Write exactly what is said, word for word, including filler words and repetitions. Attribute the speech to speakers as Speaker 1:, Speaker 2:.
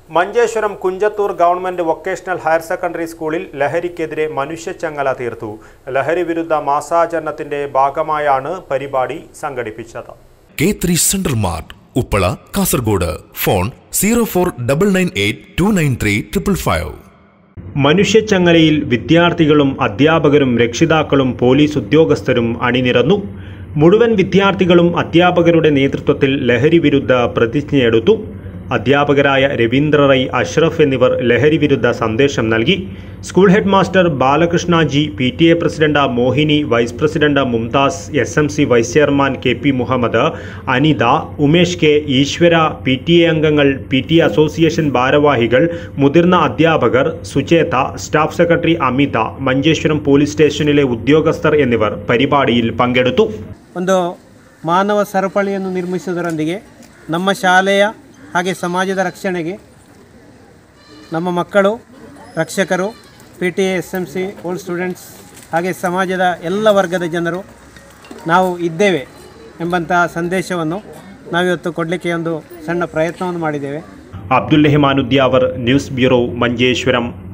Speaker 1: Manjeshwaram Kunjathur government vocational higher secondary സ്കൂളിൽ ലഹരിക്കെതിരെ മനുഷ്യച്ചങ്ങല തീർത്തു. ലഹരി വിരുദ്ധ മാസാചരണത്തിന്റെ ഭാഗമായാണ് പരിപാടി സംഘടിപ്പിച്ചത്.
Speaker 2: K three central mart Uppala Kasaragod. Phone zero four double nine eight two nine three triple five.
Speaker 1: മനുഷ്യച്ചങ്ങലയിൽ വിദ്യാർത്ഥികളും അധ്യാപകരും രക്ഷിതാക്കളും പോലീസ് ഉദ്യോഗസ്ഥരും അണിനിരന്നു. മുഴുവൻ വിദ്യാർത്ഥികളും അധ്യാപകരുടെ നേതൃത്വത്തിൽ ലഹരി വിരുദ്ധ പ്രതിജ്ഞയെടുത്തു. അധ്യാപകരായ രവീന്ദ്ര റൈ, അഷ്റഫ് എന്നിവർ ലഹരി വിരുദ്ധ സന്ദേശം നൽകി. School head master Balakrishnaji, P T A president Mohini, vice president Mumtaz, S M C vice chairman K P Muhammad, Anitha, Umesh K, Eshwara, P T A അംഗങ്ങൾ, പി ടി എ അസോസിയേഷൻ ഭാരവാഹികൾ, മുതിർന്ന അധ്യാപകർ, Sucheta, staff secretary Amitha, Manjeshwaram police സ്റ്റേഷനിലെ ഉദ്യോഗസ്ഥർ എന്നിവർ പരിപാടിയിൽ പങ്കെടുത്തു.
Speaker 3: ಒಂದು ಮಾನವ ಸರಪಳಿಯನ್ನು ನಿರ್ಮಿಸುವುದರೊಂದಿಗೆ ನಮ್ಮ ಶಾಲೆಯ ಹಾಗೆ ಸಮಾಜದ ರಕ್ಷಣೆಗೆ ನಮ್ಮ ಮಕ್ಕಳು, ರಕ್ಷಕರು, P T A, S M C, old students ಹಾಗೆ ಸಮಾಜದ ಎಲ್ಲ ವರ್ಗದ ಜನರು ನಾವು ಇದ್ದೇವೆ ಎಂಬಂತಹ ಸಂದೇಶವನ್ನು ನಾವಿವತ್ತು ಕೊಡಲಿಕ್ಕೆ ಒಂದು ಸಣ್ಣ ಪ್ರಯತ್ನವನ್ನು ಮಾಡಿದ್ದೇವೆ.
Speaker 1: Abdul Rehman Udyavar, news bureau, Manjeshwaram.